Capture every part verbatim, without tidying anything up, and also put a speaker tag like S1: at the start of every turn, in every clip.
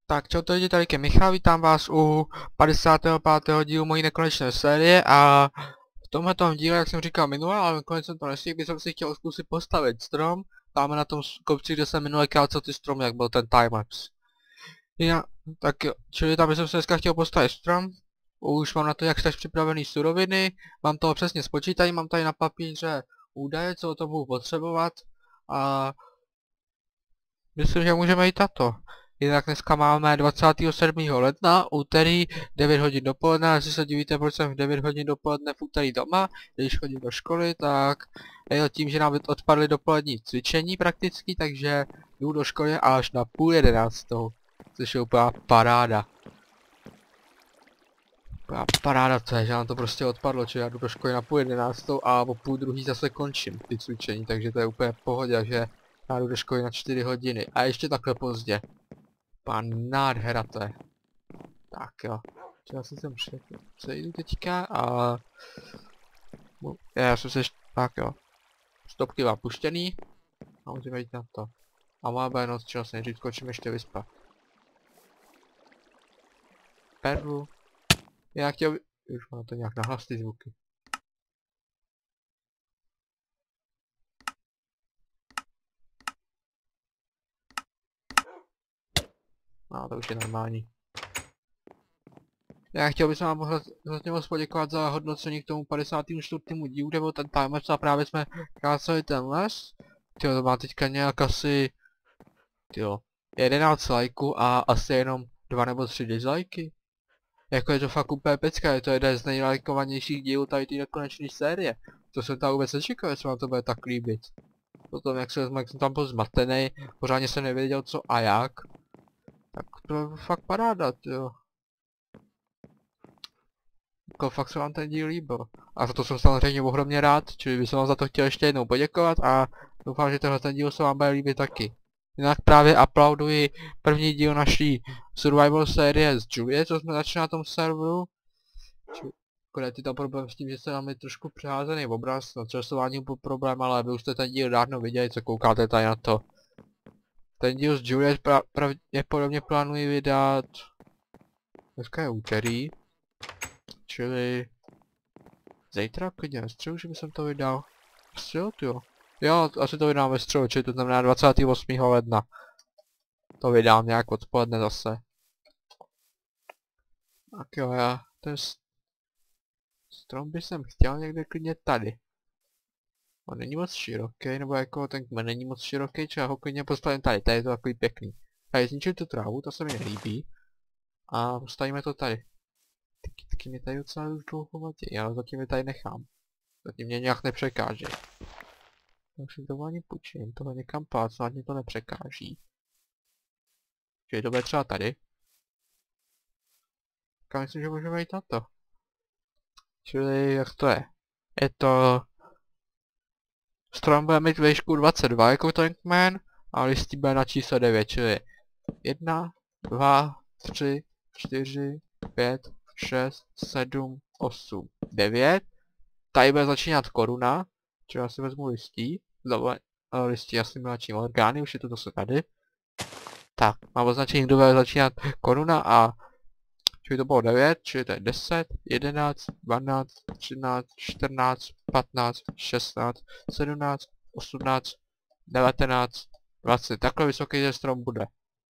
S1: Tak čau, to je tady ke Michal, vítám vás u padesátého pátého dílu mojí nekonečné série a v tomhletom díle, jak jsem říkal minule, ale nakonec jsem to nestihl, bych jsem si chtěl zkusit postavit strom. Dáme na tom kopci, kde jsem minule kácel ty stromy, jak byl ten timelapse. Já, tak jo, čili tam jsem se dneska chtěl postavit strom. Už mám na to jak tak připravený suroviny, mám toho přesně spočítaný, mám tady na papíře údaje, co o to budu potřebovat a myslím, že můžeme jít na to. Jinak dneska máme dvacátého sedmého ledna, úterý, devět hodin dopoledne, jestli se divíte, proč jsem v devět hodin dopoledne v úterý doma, když chodím do školy, tak je tím, že nám odpadly dopolední cvičení prakticky, takže jdu do školy až na půl jedenáctou, což je úplná paráda. Úplná paráda to je, že nám to prostě odpadlo, že já jdu do školy na půl jedenáctou a o půl druhý zase končím ty cvičení, takže to je úplně v pohodě, že já jdu do školy na čtyři hodiny a ještě takhle pozdě. Pán nádhera to je. Tak jo. Já si sem přejdu teďka a... Já jsem se ještě... Tak jo. Stopky mám puštěný. A můžeme jít na to. A máme noc čas, nejdřív skočím ještě vyspat. Perlu. Já chtěl... Už mám to nějak nahlas ty zvuky. No, to už je normální. Já chtěl bych vám hrozně moc poděkovat za hodnocení k tomu padesátému čtvrtému dílu, kde byl ten timelapse a právě jsme káceli ten les. Tyjo, to má teďka nějak asi... Tyjo, jedenáct lajků a asi jenom dva nebo tři dislikey. Jako je to fakt úplně pecka, je to jeden z nejlajkovanějších dílů tady té nekonečné série. To jsem tam vůbec nečekal, jestli vám to bude tak líbit. Potom jak, se, jak jsem tam byl zmatený, pořádně jsem nevěděl co a jak. Tak to je fakt paráda, jo. Jako fakt se vám ten díl líbil. A za to jsem samozřejmě ohromně rád, čili bych vám za to chtěl ještě jednou poděkovat a doufám, že tenhle ten díl se vám bude líbit taky. Jinak právě aplauduji první díl naší survival série z Julie, co jsme začali na tom serveru. Akorát je tam problém s tím, že se nám je trošku přeházený obraz, no časování byl problém, ale vy už jste ten díl dávno viděli, co koukáte tady na to. Ten díl z Julie pra pravděpodobně plánuji vydat... Dneska je úterý. Čili... Zítra klidně ve středu, že bych to vydal. V středu, jo. Jo, asi to vydám ve středu, čili to znamená dvacátého osmého ledna. To vydám nějak odpoledne zase. Tak jo, já ten strom bych jsem chtěl někde klidně tady. On není moc široký, nebo jako ten kmen není moc široký, či já ho klidně postavím tady, tady je to takový pěkný. Tady zničím tu trávu, to se mi nelíbí. A postavíme to tady. Ty kytky mi tady docela už dlouho vadí, ale zatím je tady nechám. Zatím mě nějak nepřekáže. Já si to ani půjčím, toho někam pát, ani to nepřekáží. Čili to bude třeba tady. Tak myslím, že můžeme jít na to. Čili jak to je? Je to... Strom bude mít výšku dvacet dva jako ten kmen a listí bude na číslo devět, čili jedna, dva, tři, čtyři, pět, šest, sedm, osm, devět. Tady bude začínat koruna, čili já si vezmu listí, znovu listí asimilační orgány, už je to zase tady. Tak, mám označení, kdo bude začínat koruna a čili to bylo devět, čili to je deset, jedenáct, dvanáct, třináct, čtrnáct, patnáct, šestnáct, sedmnáct, osmnáct, devatenáct, dvacet. Takhle vysoký ten strom bude.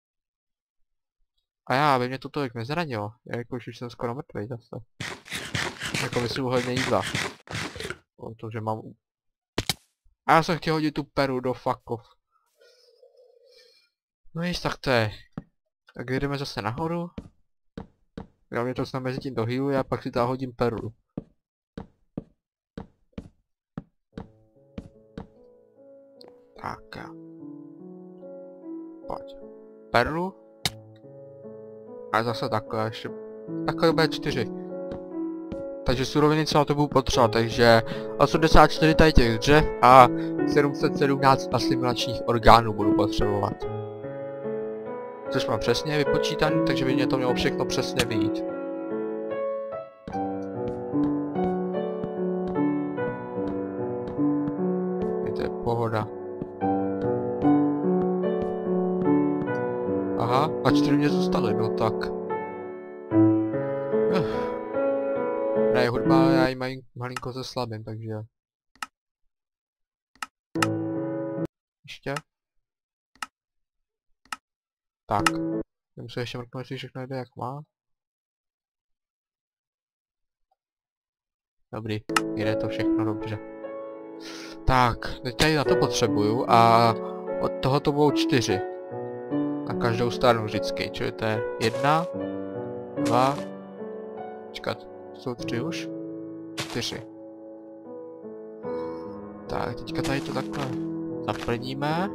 S1: A já, aby mě to tolik nezranilo, jakož už jsem skoro mrtvý zase. Jako myslím hodně jídla. Protože mám... A já jsem chtěl hodit tu peru do fuck off. No již tak to je. Tak jdeme zase nahoru. Já mě to snad mezi tím dohýluje a pak si tam hodím perlu. Tak. Pojď. Perlu. A zase takhle ještě. Takhle bude čtyři. Takže suroviny celá to budu potřebovat, takže osmdesát čtyři tady těch dřev a sedm set sedmnáct asimilačních orgánů budu potřebovat. Což mám přesně vypočítaný, takže by mě to mělo všechno přesně vyjít. Je to pohoda. Aha, Aha, a čtyři mě zůstaly, no tak. Uf. Hraje hudba, ale já ji mají malinko ze slabým, takže... Ještě? Tak. Já musím ještě mrknout, jestli všechno jde jak má. Dobrý, jde to všechno dobře. Tak, teď tady na to potřebuju a od toho to budou čtyři. Na každou stranu vždycky, čili to je jedna, dva, čekat, jsou tři už? Čtyři. Tak, teďka tady to takhle zaplníme.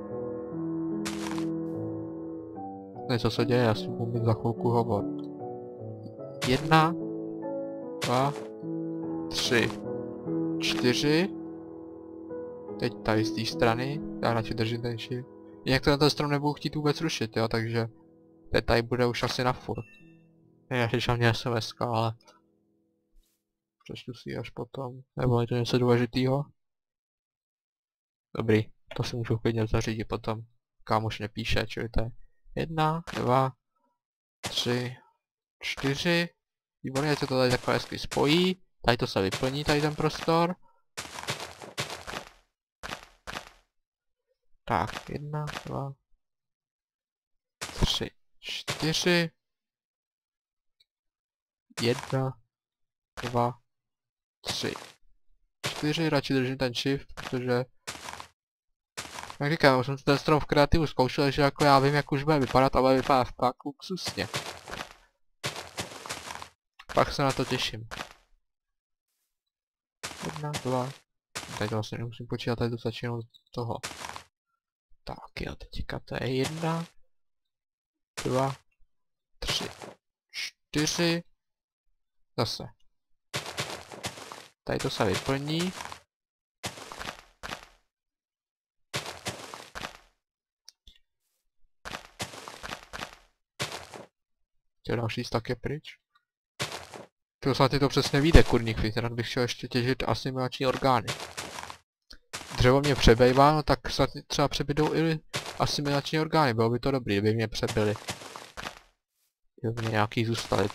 S1: Něco se děje, já si budu mít za chvilku hovor. Jedna, dva, tři, čtyři. Teď tady z té strany, já radši držím ten shift. Jinak to na ten strom nebudu chtít vůbec rušit, jo, takže teď tady bude už asi na furt. Já přišel mě es em es, ale přečtu si ji až potom, nebo je to něco důležitýho? Dobrý, to si můžu klidně zařídit potom, kámoš nepíše, čili to je jedna, dva, tři, čtyři. Výborně, se to tady takhle hezky spojí, tady to se vyplní, tady ten prostor. Tak, jedna, dva, tři, čtyři. Jedna, dva, tři, čtyři. Radši držím ten shift, protože... Jak říkám, už jsem ten strom v kreativu zkoušel, že jako já vím, jak už bude vypadat, ale vypadá fakt luxusně. Pak se na to těším. Jedna, dva. Tady to vlastně nemusím počítat, tady to začíná od toho. Tak jo, teďka to je jedna, dva, tři, čtyři. Zase. Tady to se vyplní. Těl další stak je pryč. To snad to přesně vyjde, kurník, rád bych chtěl ještě těžit asimilační orgány. Dřevo mě přebejvá, no tak snad třeba přebydou i asimilační orgány, bylo by to dobrý, kdyby mě přebyly. Kdyby mě nějaký zůstali.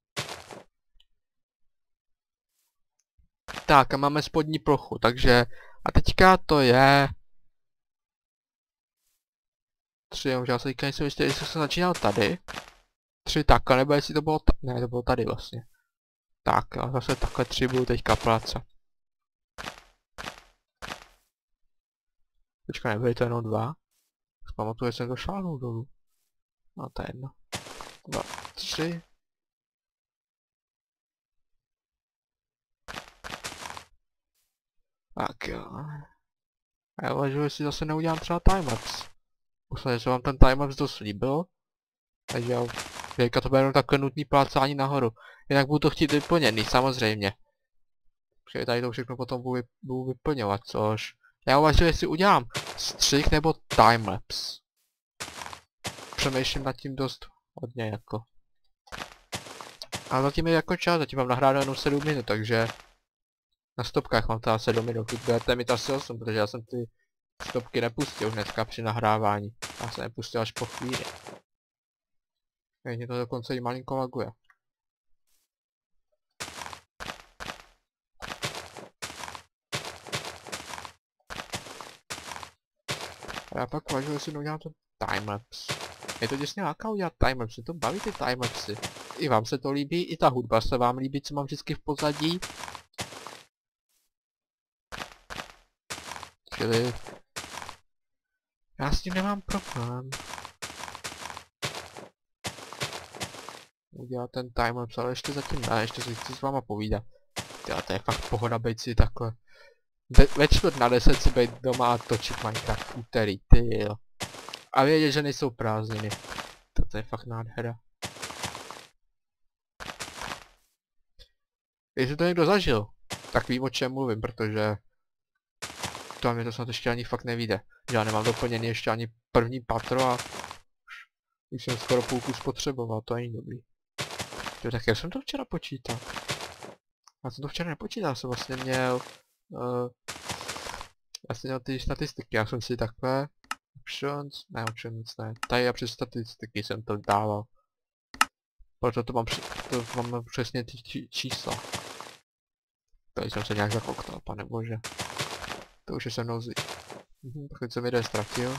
S1: Tak a máme spodní plochu, takže a teďka to je... Tři, já se teďka nejsem jistý, jestli jsem začínal tady. Tři takhle, nebo jestli to bylo tady, ne, to bylo tady vlastně. Tak a zase takhle tři budou teďka plácat. Teďka nebyly to jenom dva. Zpamatuju, že jsem to šáhnul dolů. No to je jedno. Dva, tři. Tak jo. A já uvažuji, jestli zase neudělám třeba timelapse. Musím, že vám ten timelapse dost líbil. Takže já teďka to bude jenom takové nutný plácání nahoru. Jinak budu to chtít vyplněný, samozřejmě. Protože tady to všechno potom budu, budu vyplňovat, což... Já uvažuji, jestli udělám střih nebo timelapse. Přemýšlím nad tím dost hodně jako. A zatím je jako čas, zatím mám nahráno jenom sedm minut, takže... Na stopkách mám teda sedm minut, teď budete mít asi osm, protože já jsem ty stopky nepustil hnedka při nahrávání. Já jsem nepustil až po chvíli. Mě to dokonce i malinko laguje. A já pak uvažuji, jestli neudělám ten timelapse. Je to děsně láká udělat timelapse, mě to baví ty timelapsy. I vám se to líbí, i ta hudba se vám líbí, co mám vždycky v pozadí. Čili... Já s tím nemám problém. Udělat ten timelapse, ale ještě zatím ne, ještě se chci s váma povídat. Tyhle, to je fakt pohoda být si takhle. Ve, ve čtvrt na deset si být doma a točit Minecraft v úterý, ty jo. A vědět, že nejsou prázdniny. To je fakt nádhera. Jestli to někdo zažil, tak vím, o čem mluvím, protože... To mě to snad ještě ani fakt nevíde. Já nemám doplněný ještě ani první patro a... Už jsem skoro půlku spotřeboval, to není dobrý. Jo, tak já jsem to včera počítal. Já jsem to včera nepočítal, jsem vlastně měl... Uh, já jsem měl ty statistiky, já jsem si takhle options, ne options ne, tady a přes statistiky jsem to dával. Proto to mám, to mám přesně ty či, čísla. Tady jsem se nějak zakoktal, pane bože. To už je se mnou zí. Mhm, tak jsem jeden ztratil.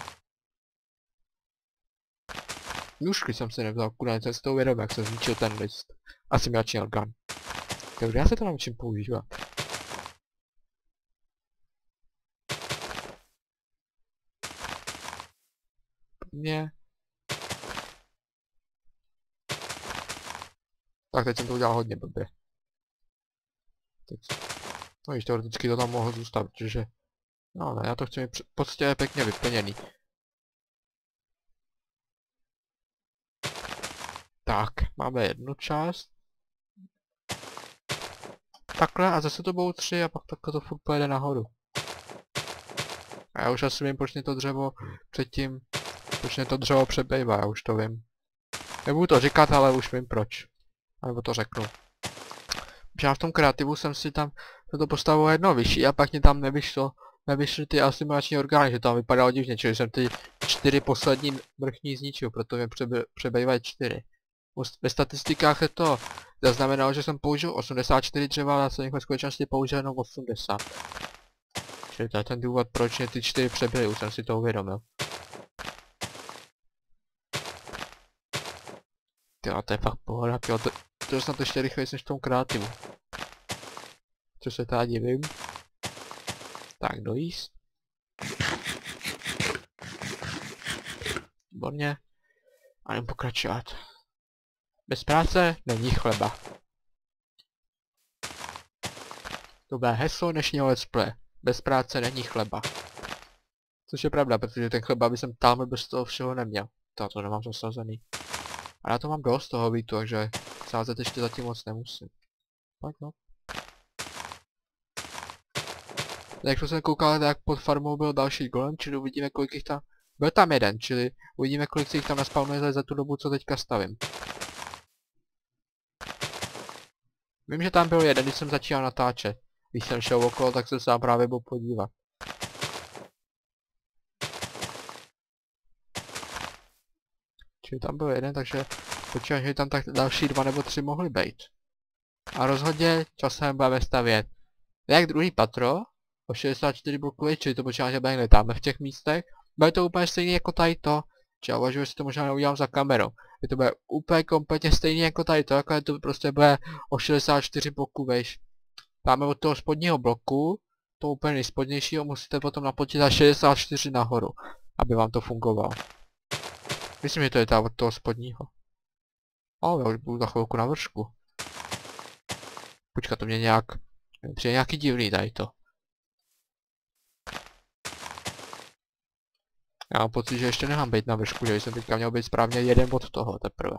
S1: Nůžky jsem si nevzal, kurá, jsem si to uvědomil, jak jsem zničil ten list. Asi mi začínal gun. Takže já se to naučím používat. Mě. Tak teď jsem to udělal hodně blbě. Teď. No již teoreticky to tam mohlo zůstat, protože... No ne, já to chci mít poctivě pěkně vyplněný. Tak, máme jednu část. Takhle a zase to budou tři a pak takhle to furt pojede nahoru. A já už asi vím, proč mě to dřevo předtím... Proč mě to dřevo přebejvá, já už to vím. Nebudu to říkat, ale už vím proč. Nebo to řeknu. Protože já v tom kreativu jsem si tam to postavil jedno vyšší a pak mě tam nevyšlo, nevyšly ty asimilační orgány, že tam vypadalo divně, čili jsem ty čtyři poslední vrchní zničil, proto mě přebe, přebývají čtyři. Ve statistikách je to zaznamenalo, že jsem použil osmdesát čtyři dřeva, ale jsem ve skutečnosti použil jenom osmdesát. Čili to je ten důvod, proč mě ty čtyři přebyly, už jsem si to uvědomil. Tyjo, to je fakt pohoda, tyjo, to, to je snad ještě rychleji než v tom kreativu. Co se teda divím. Tak, dojíst. Výborně. A jdem pokračovat. Bez práce není chleba. To bude heslo dnešního let's play. Bez práce není chleba. Což je pravda, protože ten chleba by jsem tam bez toho všeho neměl. To, to nemám zasazený. A já to mám dost toho vítu, takže sázet ještě zatím moc nemusím. Tak no. Jak jsem koukal, tak pod farmou byl další golem, čili uvidíme, kolik jich tam... Byl tam jeden, čili uvidíme, kolik se jich tam naspawnuje za tu dobu, co teďka stavím. Vím, že tam byl jeden, když jsem začínal natáčet. Když jsem šel okolo, tak jsem se právě byl podívat. Čili tam byl jeden, takže počítám, že tam tak další dva nebo tři mohly být. A rozhodně časem budeme stavět jak druhý patro, o šedesát čtyři bloků, čili to počítám, že bude tam v těch místech. Bude to úplně stejný jako tady to, či já uvažuji, že si to možná neudělám za kamerou. Je to bude úplně kompletně stejný jako tady to, jako to prostě bude o šedesát čtyři bloků vejš. Dáme od toho spodního bloku, to úplně nejspodnějšího, musíte potom napočítat šedesát čtyři nahoru, aby vám to fungovalo. Myslím, že to je ta od toho spodního. Ale já už budu za chvilku na vršku. Počkat, to mě nějak... Přijde nějaký divný tady to. Já mám pocit, že ještě nemám být na vršku, že jsem teďka měl být správně jeden od toho teprve.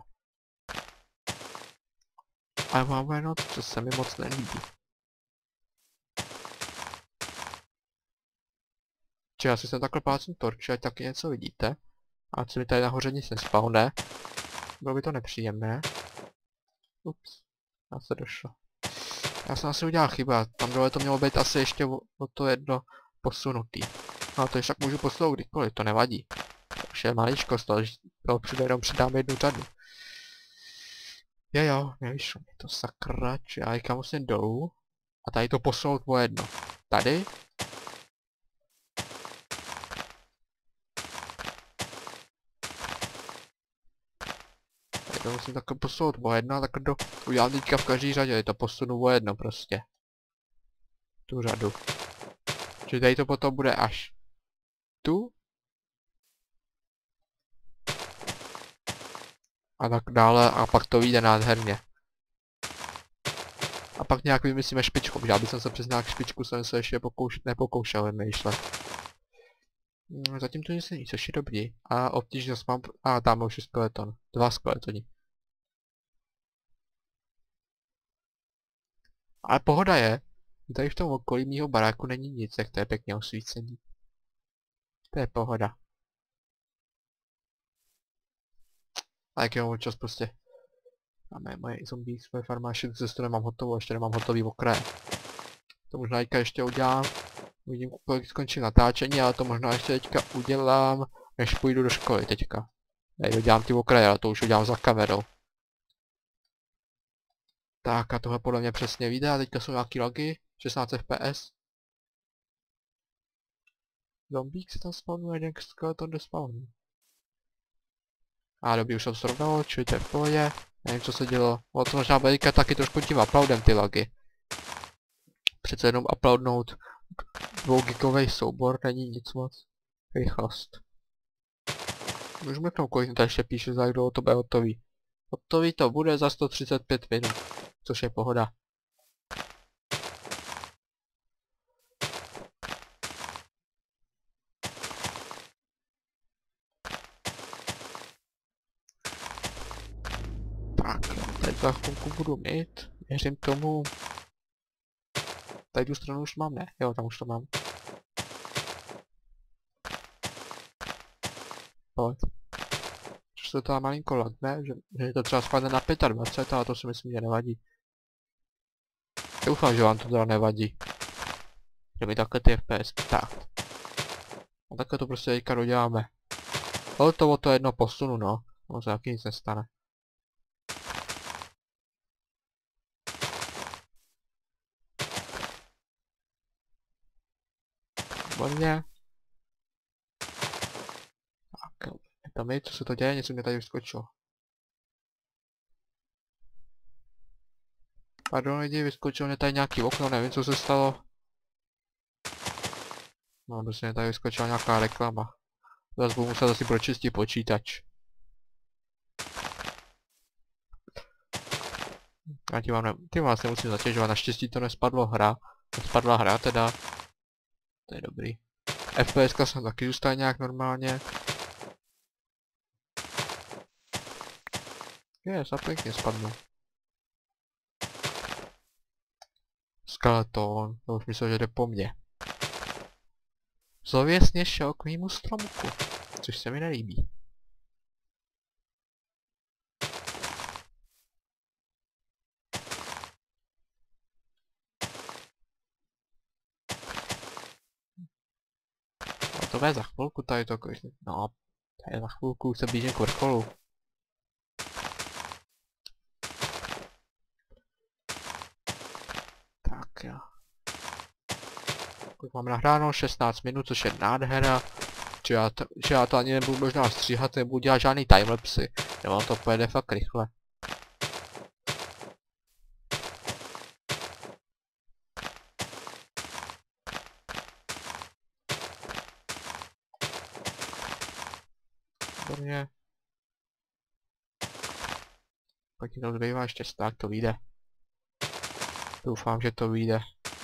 S1: Ale máme noc, co se mi moc nelíbí. Či já si sem takhle plácím torče, ať taky něco vidíte. A co mi tady nahoře nic nespawne. Bylo by to nepříjemné. Ups, já se došlo. Já jsem asi udělal chyba, tam dole to mělo být asi ještě o, o to jedno posunutý. No to však můžu posunout kdykoliv, to nevadí. To už je maličkost, ale to jenom přidám jednu řadu. Jo jo, nevyšlo mi to sakra, či já jikam musím dolů. A tady to posunout o jedno. Tady. Tady to musím takhle posunout o jedno a takhle to udělám teďka v každý řadě, je to posunu o jedno prostě. Tu řadu. Čili tady to potom bude až tu. A tak dále a pak to vyjde nádherně. A pak nějak vymyslíme špičku, protože já bych se přes nějak špičku jsem se ještě pokouš nepokoušel vymýšlet. No, zatím to nic není, což je dobrý. A obtížnost mám... A tam už je skeleton. Dva skeletoni. Ale pohoda je, že tady v tom okolí mýho baráku není nic, jak to je pěkně osvícení. To je pohoda. A jak jenom čas prostě. Máme moje zombie, svoje farma, ještě to nemám hotovou, ještě nemám hotový okraje. To možná teďka ještě udělám. Uvidím, kolik skončí natáčení, ale to možná ještě teďka udělám než půjdu do školy teďka. Tady udělám ty okraje, ale to už udělám za kamerou. Tak a tohle podle mě přesně vyjde a teďka jsou nějaký logy, šestnáct F P S. Zombík se tam spawnuje, jeden skeleton jde spawnuje. A dobrý, už jsem srovnal, čili to je v pohodě. Nevím, co se dělo. O to možná Belika taky trošku tím uploadem ty logy. Přece jenom uploadnout dvougigový soubor není nic moc. Rychlost. Můžu mrknout, kolik mi tady ještě píše, za kdo to bude hotový. Hotový to bude za sto třicet pět minut, což je pohoda. Tak, tady za chvilku budu mít, věřím tomu. Tady tu stranu už mám, ne? Jo, tam už to mám. Pojď. Což se to malinko lagne, že, že to třeba spadne na dvacet pět, ale to si myslím, že nevadí. Doufám, že vám to teda nevadí. Že mi takhle ty F P S, tak. A takhle to prostě teďka doděláme. Ale to o to jedno posunu, no. No se taky nic nestane. Výborně. Tak, tam je, co se to děje, něco mě tady vyskočilo. Pardon lidi, vyskočilo mě tady nějaký okno, nevím co se stalo. No, prostě mě tady vyskočila nějaká reklama. Zase budu muset asi pročistit počítač. Já tím vám, ne, tím vás nemusím zatěžovat, naštěstí to nespadlo hra. Nespadla hra teda. To je dobrý. F P S ka jsem taky zůstala nějak normálně. Je, za pěkně spadnu. Skeleton, to už myslel, že jde po mně. Zlověsně šel k mýmu stromku, což se mi nelíbí. No to bude za chvilku tady to, no, tady za chvilku se blížím k vrcholu. Tak jo. Mám nahráno šestnáct minut, což je nádhera. Že já to, že já to ani nebudu možná stříhat, nebudu dělat žádný timelapsy. Jo, to pojede fakt rychle. Výborně. Pak to zbývá ještě tak, to vyjde. Doufám, že to vyjde.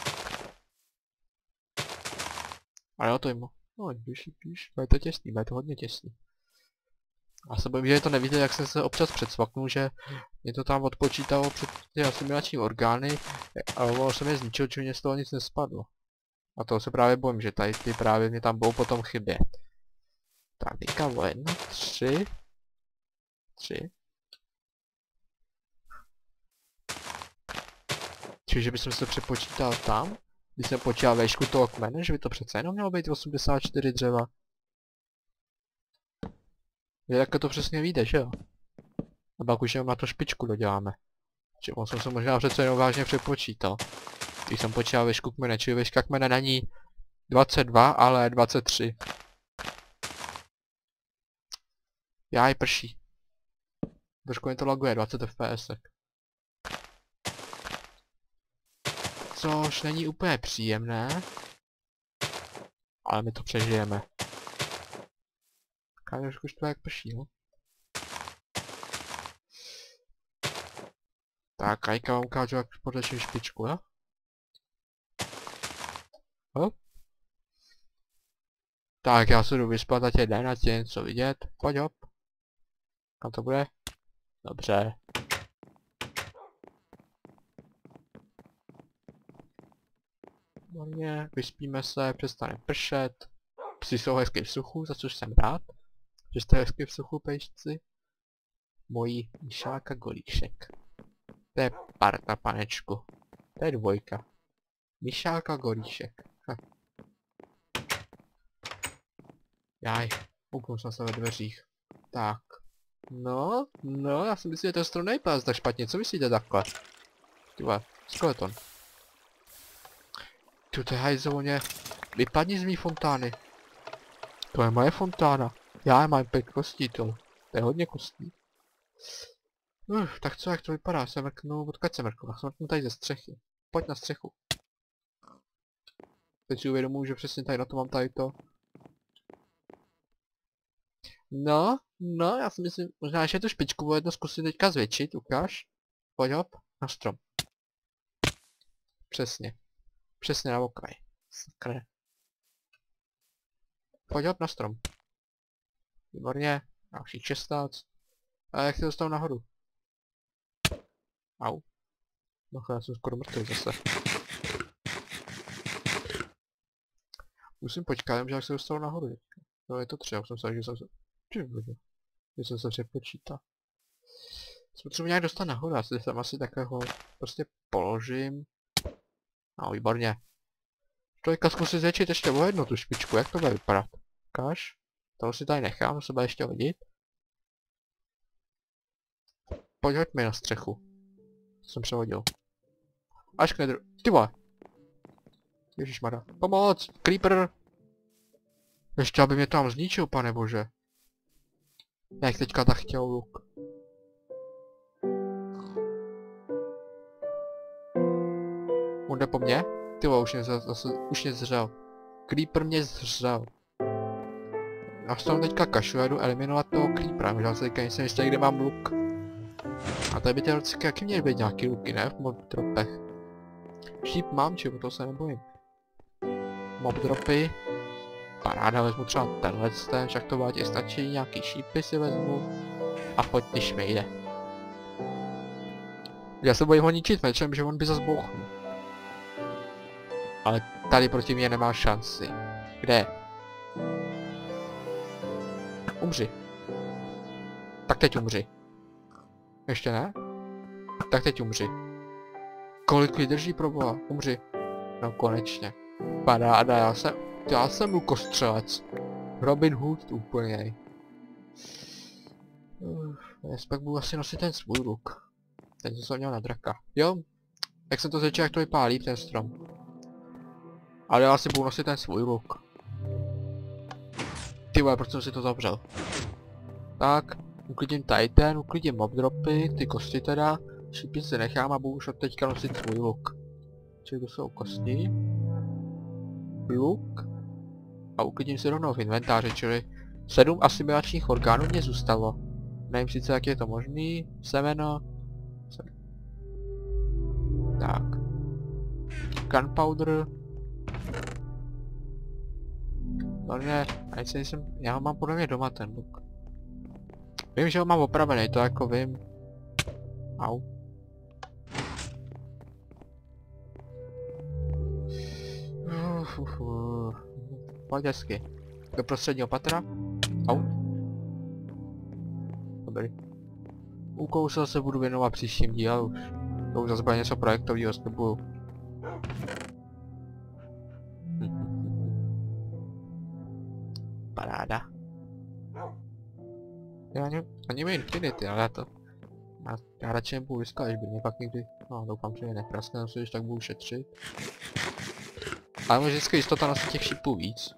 S1: Ale jo, to jim. No, píš, píš, bude to těsný, bude to hodně těsný. A se bojím, že to nevíte, jak jsem se občas předsvaknul, že mě to tam odpočítalo před ty asimilační orgány, ale ono se mě zničilo, či mě z toho nic nespadlo. A toho se právě bojím, že tady ty právě mě tam budou potom chybět. Tak, teďka o jedna, tři. Tři. Čiže bych se přepočítal tam, když jsem počítal výšku toho kmene, že by to přece jenom mělo být osmdesát čtyři dřeva. Je, takhle to přesně vyjde, že jo? A pak už jenom na to špičku doděláme. Čiže on jsem se možná přece jenom vážně přepočítal. Když jsem počítal výšku kmene, čili výška kmene není dvacet dva, ale dvacet tři. Jáj, prší. Trošku mi to laguje, dvacet F P S. Což není úplně příjemné. Ale my to přežijeme. Káže už to jak prší, no. Tak, Kajka vám ukážu, jak podlečím špičku, jo? Hop. Tak, já se jdu vyspat, ať je den, ať je něco vidět. Pojď hop. Kam to bude? Dobře. Výborně, vyspíme se, přestane pršet. Psi jsou hezky v suchu, za což jsem rád. Že jste hezky v suchu, pejšci. Mojí Mišálka Golíšek. To je parta, panečku. To je dvojka. Mišálka Golíšek. Hm. Jaj, Uknul jsem se ve dveřích. Tak. No, no, já si myslím, že ten strom nejpás tak špatně. Co myslíte takhle? Tyhle, skeleton. Tu to je hajzovně. Vypadni z mý fontány. To je moje fontána. Já mám pět kostí, to. To je hodně kostí. Uf, tak co, jak to vypadá? Se mrknu, odkud se mrknu? Já se mrknu tady ze střechy. Pojď na střechu. Teď si uvědomuji, že přesně tady na to mám tady to. No, no, já si myslím, možná ještě tu špičku bude jedno zkusit teďka zvětšit, ukáž. Pojď hop, na strom. Přesně. Přesně na okraj. Sakra. Pojď hop na strom. Výborně, dalších šestnáct. A jak se dostanu nahoru? Au. No, já jsem skoro mrtvý zase. Musím počkat, že jak se dostanu nahoru. No je to třeba, jsem se, že jsem se... Ty vůbec. Že jsem se přepočítal. Jsem třeba nějak dostat nahoru, já si tam asi takového prostě položím. No, výborně. Trojka zkusit zvětšit ještě o jednu tu špičku, jak to bude vypadat? Ukáž? Toho si tady nechám, to se bude ještě hodit. Pojď, hoď mi na střechu. To jsem přehodil. Až k nedru... Ty vole! Ježišmarja. Pomoc! Creeper! Ještě aby mě tam zničil, pane bože. Jak teďka tak chtěl luk. On jde po mně? Ty vole, už mě zase, už mě zřel. Creeper mě zřel. Já se tam teďka kašu, já jdu eliminovat toho creepera, možná se teďka nejsem jistý, kde mám luk. A tady by ty rocky jaký měly být nějaký luky, ne? V mob dropech. Šíp mám, či o toho se nebojím. Mob dropy. Paráda, vezmu třeba tenhle ten, však to vládě stačí, nějaký šípy si vezmu. A pojď ty šmejde. Já se bojím ho ničit mečem, že on by zas bouchnul. Ale tady proti mě nemá šanci. Kde je? Umři. Tak teď umři. Ještě ne? Tak teď umři. Kolik vydrží pro boha? Umři. No konečně. Paráda, já jsem... Já jsem lukostřelec. Robin Hood úplně. Uf, pak budu asi nosit ten svůj luk. Teď jsem se měl na draka. Jo? Jak jsem to začal, jak to vypadá líp ten strom. Ale já si budu nosit ten svůj luk. Ty vole, proč jsem si to zavřel? Tak, uklidím tady ten, uklidím mob dropy, ty kosti teda. Šípy si nechám a budu už od teďka nosit svůj luk. Čili to jsou kosti. Luk. A uklidím si rovnou v inventáři, čili sedm asimilačních orgánů mě zůstalo. Nevím sice, jak je to možný. Semeno. Sem. Tak. Gunpowder. Dobře, a jsem, já ho mám podle mě doma ten luk. Vím, že ho mám opravený, to jako vím. Au. Uf, uf, uf. Pojď hezky. Do prostředního patra. Au. Dobrý. Úkousel se budu věnovat příštím díle už. To už zase bude něco projektového slibuju. Paráda. Já ani, ani mi Infinity, ale já to... Já, já radši nebudu vyskat, až by mě pak někdy... No, doufám, že mě nepraskne, si, když tak budu šetřit. Ale může vždycky jistota nosit těch šipů víc.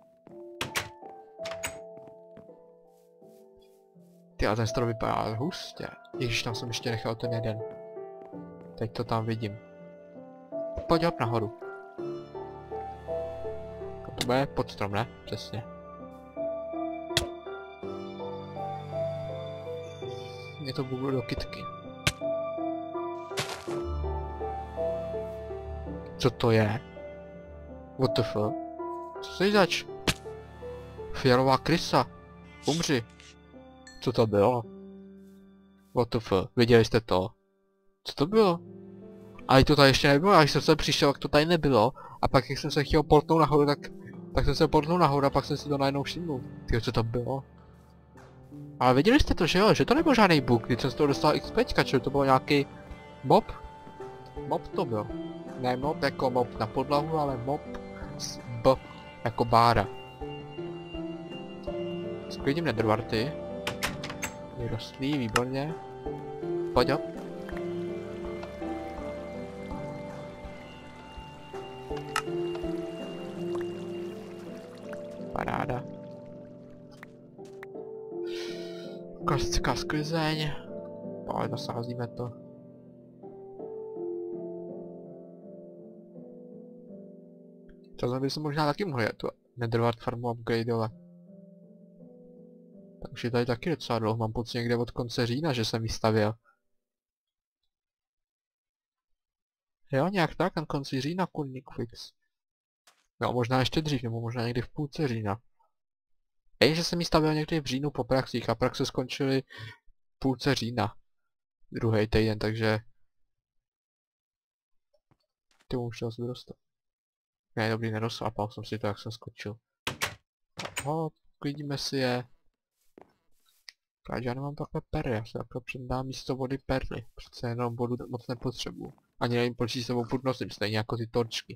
S1: Ty, a ten strom vypadá hustě. Ježiš, tam jsem ještě nechal ten jeden. Teď to tam vidím. Pojď hop nahoru. To bude pod strom, ne? Přesně. Mě to buglo do kytky. Co to je? What the fuck? Co jsi zač? Fialová krysa. Umři. Co to bylo? What the fuck? Viděli jste to? Co to bylo? Ale to tady ještě nebylo, až jsem se přišel, jak to tady nebylo. A pak jak jsem se chtěl portnout nahoru, tak... Tak jsem se portnul nahoru a pak jsem si to najednou všimnul. Tyjo, co to bylo? Ale viděli jste to, že jo? Že to nebyl žádný bug, když jsem z toho dostal XPčka, čili to byl nějaký... Mob? Mob to byl. Ne mob jako mob na podlahu, ale mob s B jako bára. Sklidím netherwarty. Vyrostlý, výborně. Pojď jo. Paráda. Klasická sklizeň. Pojď, nasázíme to. To by se možná taky mohli tu netherwart farmu upgradeovat. Takže je tady taky docela dlouho, mám pocit někde od konce října, že jsem ji stavěl. Jo, nějak tak, na konci října kurník fix. No, možná ještě dřív, nebo možná někdy v půlce října. Ej, že jsem ji stavěl někdy v říjnu po praxích a praxe skončily v půlce října. Druhý týden, takže... Ty už chtěl si dostat. Ne, dobrý, nerozsápal jsem si to, jak jsem skočil. Ho, klidíme si je. Já nemám takhle perly, já se takhle předám místo vody perly. Přece jenom vodu moc nepotřebuju. Ani nevím, proč si sebou půjdu nosím, stejně jako ty torčky.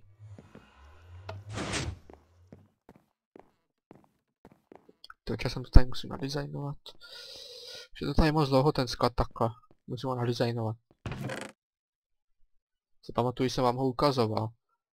S1: Takže jsem to tady musím nadizajnovat. Že to tady moc dlouho ten sklad takhle. Musím ho nadizajnovat. Se pamatuju, jsem vám ho ukazoval.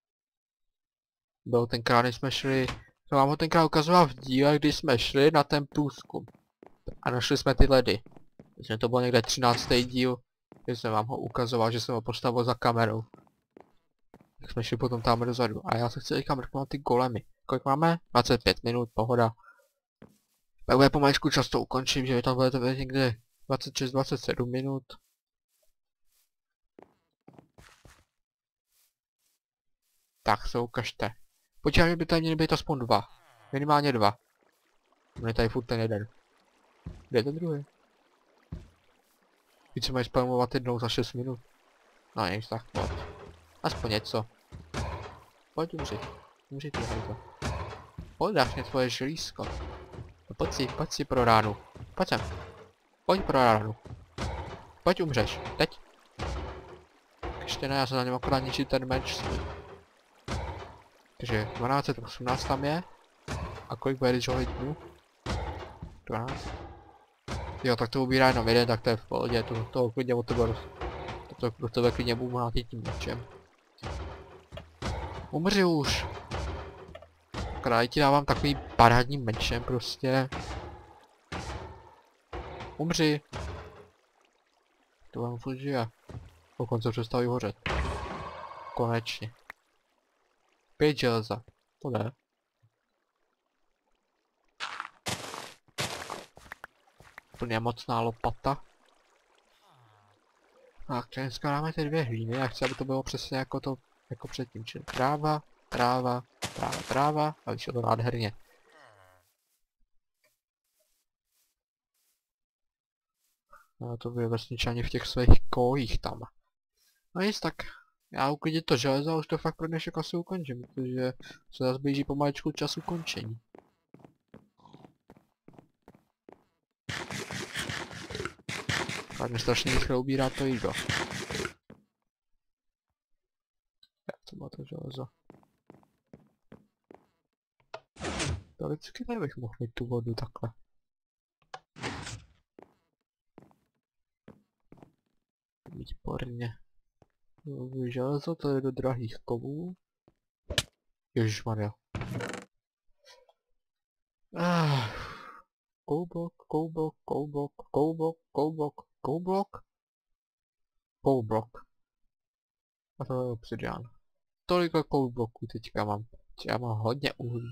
S1: Byl tenkrát, když jsme šli... Jsem vám ho tenkrát ukazoval v díle, když jsme šli na ten průzkum. A našli jsme ty ledy. Myslím, to byl někde třináctý díl, kdy jsem vám ho ukazoval, že jsem ho postavil za kamerou. Tak jsme šli potom tam dozadu. A já se chci teďka mrknout ty golemy. Kolik máme? dvacet pět minut, pohoda. Tak bude pomaličku často ukončím, že vy tam budete být někde dvacet šest dvacet sedm minut. Tak se ukažte. Počítám, že by tady měly být aspoň dva. Minimálně dva. Mně tady furt ten jeden. Kde je ten druhý? Víc se mají spamovat jednou za šest minut. No nic, tak pojď. Aspoň něco. Pojď umři. Umři ty hajto. Pojď, dáš mě tvoje želízko. No pojď si, pojď si pro ránu. Pojď sem. Pojď pro ránu. Pojď umřeš. Teď. Ještě ne, já se na něm akorát ničit ten meč svůj. Takže dvanáct osmnáct tam je. A kolik bude, když ho hitnu? dvanáct. Jo, tak to ubírá jenom jeden, tak to je v pohodě, to toho klidně od tebe to, to tebe klidně budu mlátit tím mečem. Umři už! Kraj ti dávám takový parádním mečem prostě. Umři! To vám furt žije. Dokonce přestaví hořet. Konečně. Pět železa. To ne. Úplně mocná lopata. Tak, dneska dáme ty dvě hlíny, já chci, aby to bylo přesně jako to, jako předtím, čili tráva, tráva, tráva, tráva, a vyšlo to nádherně. No to by vesničani v těch svých kojích tam. No jest tak, já uklidit to železo, už to fakt pro dnešek asi ukončím, protože se zase blíží pomaličku čas ukončení. Tak mě strašně rychle ubírá to jídlo. Jak to má to železo? Vždycky tady bych mohl mít tu vodu takhle. Výborně. Železo to je do drahých kovů. Ježišmarja. Ah. Koubok, koubok, koubok, koubok, koubok, koubok. Koubok. A to je obsidian. Toliko kouboků teďka mám. Já mám hodně uhlí.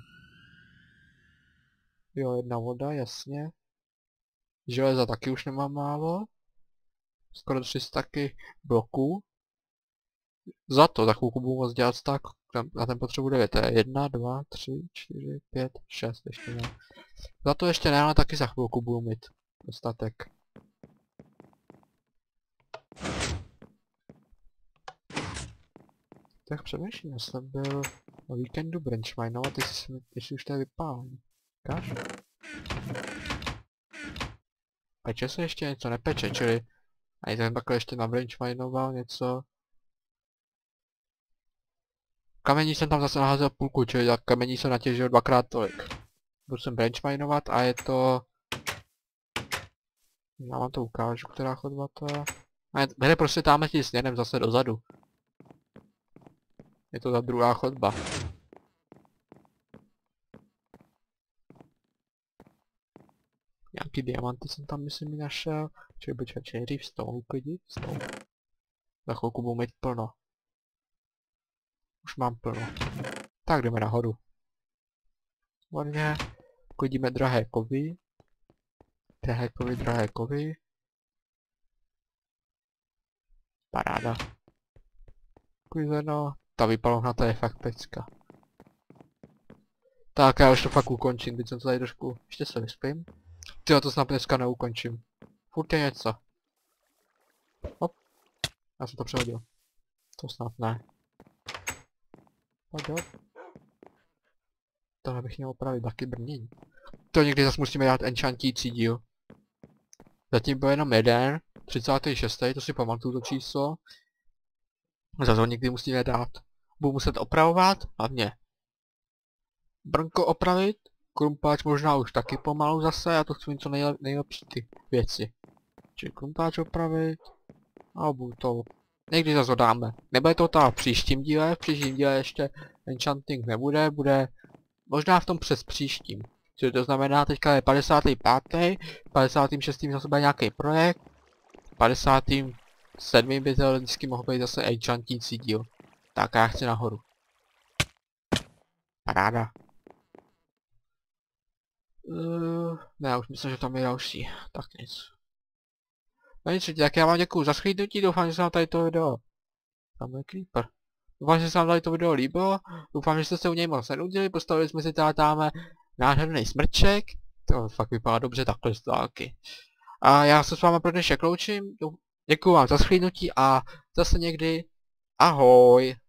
S1: Jo, jedna voda, jasně. Železa taky už nemám málo. Skoro tři staky bloků. Za to takovou budu moc dělat stack. Na ten potřebu devět. To je jedna, dva, tři, čtyři, pět, šest, ještě ne. Za to ještě ne, ale taky za chvilku budu mít dostatek. Tak přemýšlím, já jsem byl na víkendu branchminovat, jestli, jestli už to je vypálení. Káš? Peče se ještě něco nepeče, čili... A jsem takhle ještě na branchminoval něco. Kamení jsem tam zase naházel půlku, čili kamení jsem natěžil dvakrát tolik. budu sem benchminovat a je to... Já vám to ukážu, která chodba to je. A jde prostě táme tím směrem zase dozadu. Je to ta druhá chodba. Nějaký diamanty jsem tam myslím našel. Čili počkat, čili nejdřív stone uklidit. Stone. Za chvilku budu mít plno. Už mám plno. Tak jdeme nahoru. Vodně. Uklidíme drahé kovy. Drahé kovy, drahé kovy. Paráda. Uklizeno. Ta vypalovna, to je fakt pecka. Tak já už to fakt ukončím, teď jsem to tady trošku, ještě se vyspím. Tyjo, to snad dneska neukončím. Furt je něco. Hop. Já jsem to přehodil. To snad ne. Pojď hop. Tohle bych měl opravit taky brnění. To někdy zase musíme dát enchantící díl. Zatím byl jenom jeden, třicátý šestý, to si pamatuju to číslo. Zase ho někdy musíme dát. Budu muset opravovat, hlavně brnko opravit, krumpáč možná už taky pomalu zase, já to chci mít co nejlep, nejlepší ty věci. Čili krumpáč opravit, a budu to, někdy zase ho dáme. Nebude to ta v příštím díle, v příštím díle ještě enchanting nebude, bude možná v tom přes příštím. Čili to znamená, teďka je padesátý pátý, padesátým šestým zase bude nějaký projekt, padesátým sedmým by to vždycky mohl být zase enchantící díl. Tak já chci nahoru. Paráda. Uh, ne, už myslím, že tam je další. Tak nic. No nic, tak já vám děkuju za shlédnutí, doufám, že se vám tady to video... Tam je creeper. Doufám, že se vám tady to video líbilo, doufám, že jste se u něj moc nenudili, postavili jsme si tady táme nádherný smrček. To fakt vypadá dobře takhle z dálky. A já se s vámi pro dnešek loučím, děkuju vám za shlédnutí a zase někdy ahoj.